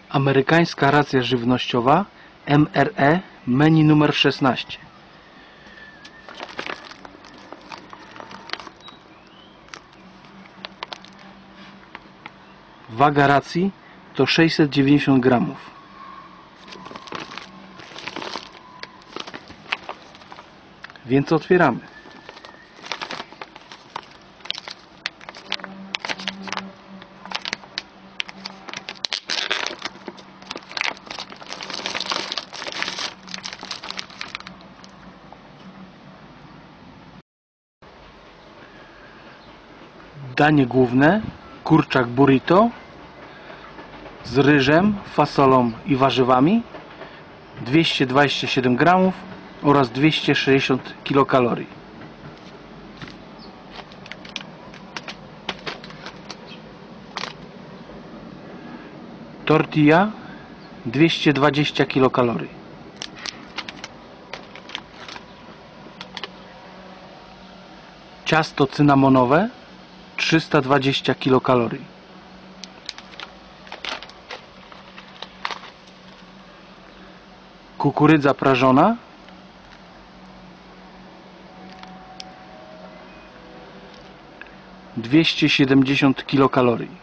Amerykańska racja żywnościowa MRE, menu numer 16. Waga racji to 690 gramów. Więc otwieramy. Danie główne: kurczak burrito z ryżem, fasolą i warzywami, 227 gramów oraz 260 kilokalorii. Tortilla 220 kilokalorii. Ciasto cynamonowe 320 kilokalorii. Kukurydza prażona 270 kilokalorii.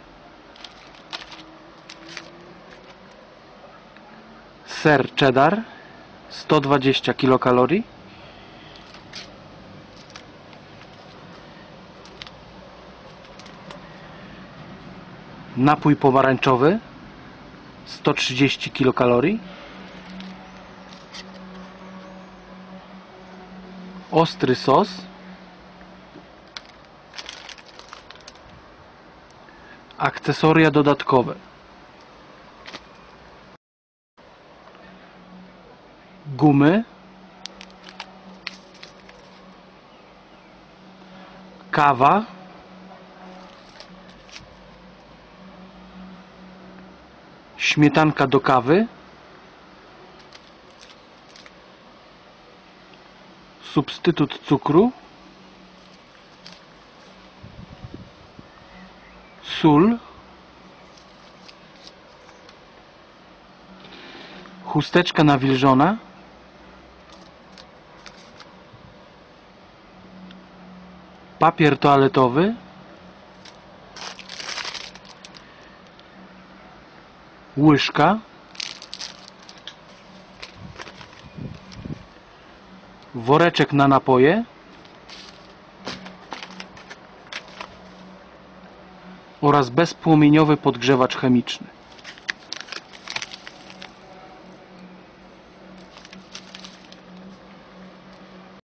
Ser cheddar 120 kilokalorii. Napój pomarańczowy 130 kilokalorii. Ostry sos, akcesoria dodatkowe: gumy, kawa, śmietanka do kawy, substytut cukru, sól, chusteczka nawilżona, papier toaletowy, łyżka, woreczek na napoje oraz bezpłomieniowy podgrzewacz chemiczny.